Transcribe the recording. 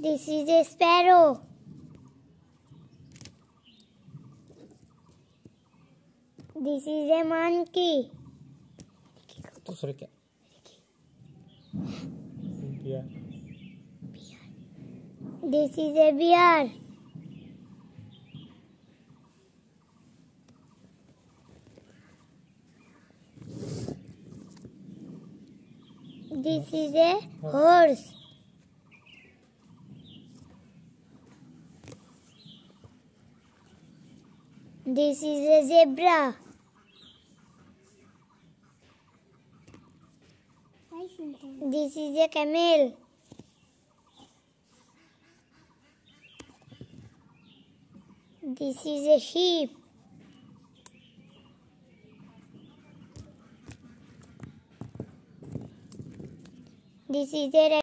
This is a sparrow. This is a monkey. दूसरे क्या? Bear. This is a bear. This is a horse. This is a zebra. This is a camel. This is a sheep. This is a